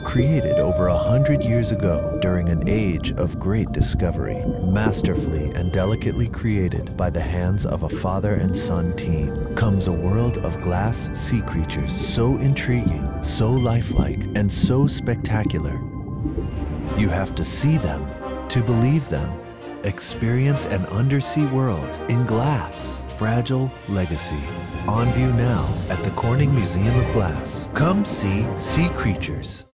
Created over 100 years ago during an age of great discovery, masterfully and delicately created by the hands of a father and son team, comes a world of glass sea creatures so intriguing, so lifelike, and so spectacular. You have to see them to believe them. Experience an undersea world in glass. Fragile Legacy. On view now at the Corning Museum of Glass. Come see Sea Creatures.